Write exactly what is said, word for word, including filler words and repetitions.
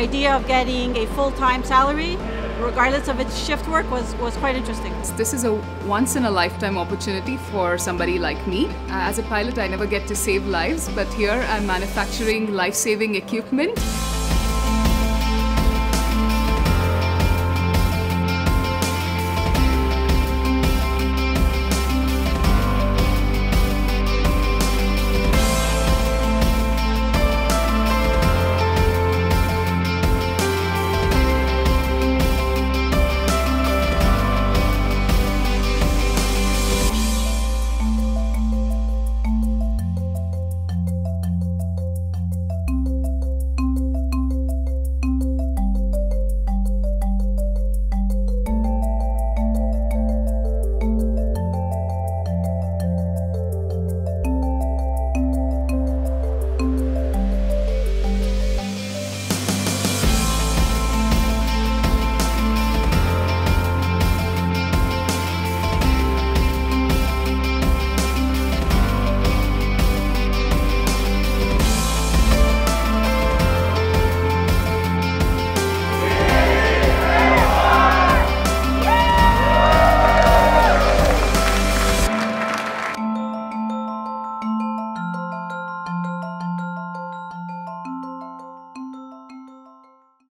idea of getting a full-time salary, regardless of its shift work, was, was quite interesting. This is a once-in-a-lifetime opportunity for somebody like me. As a pilot, I never get to save lives, but here I'm manufacturing life-saving equipment.